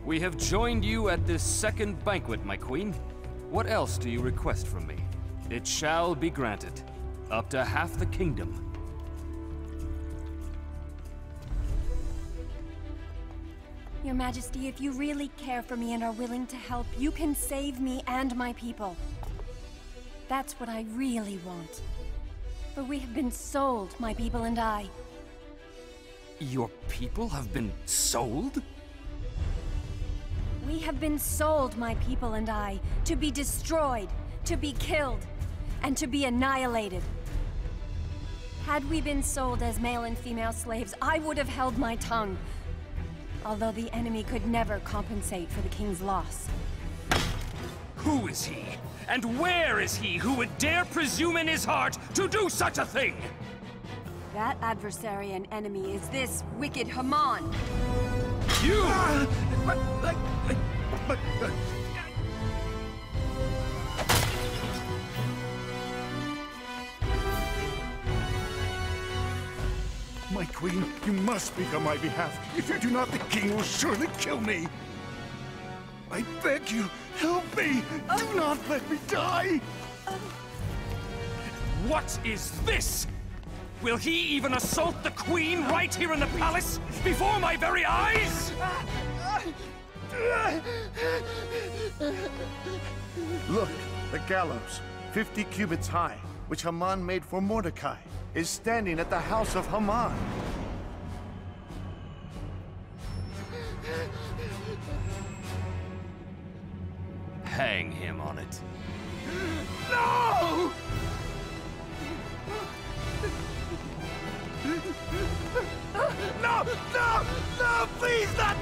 We have joined you at this second banquet, my queen. What else do you request from me? It shall be granted. Up to half the kingdom. Your Majesty, if you really care for me and are willing to help, you can save me and my people. That's what I really want. For we have been sold, my people and I. Your people have been sold? We have been sold, my people and I, to be destroyed, to be killed, and to be annihilated. Had we been sold as male and female slaves, I would have held my tongue. Although the enemy could never compensate for the king's loss. Who is he? And where is he who would dare presume in his heart to do such a thing? That adversary and enemy is this wicked Haman. You! My queen, you must speak on my behalf. If you do not, the king will surely kill me. I beg you, help me! Do not let me die! What is this? Will he even assault the queen right here in the palace? Before my very eyes? Look, the gallows, 50 cubits high, which Haman made for Mordecai, is standing at the house of Haman. Hang him on it. No! No! No! No! Please not!